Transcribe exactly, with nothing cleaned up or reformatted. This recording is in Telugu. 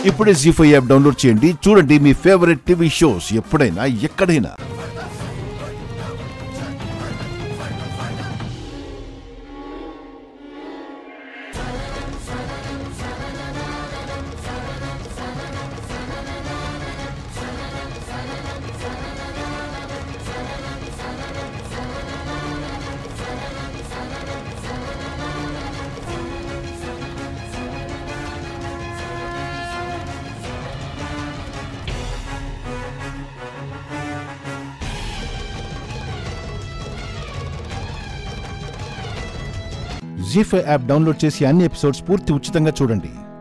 ఇప్పుడే జీ ఫైవ్ యాప్ డౌన్లోడ్ చేయండి, చూడండి మీ ఫేవరెట్ టీవీ షోస్ ఎప్పుడైనా ఎక్కడైనా. జీ ఫైవ్ యాప్ డౌన్లోడ్ చేసి అన్ని ఎపిసోడ్స్ పూర్తి ఉచితంగా చూడండి.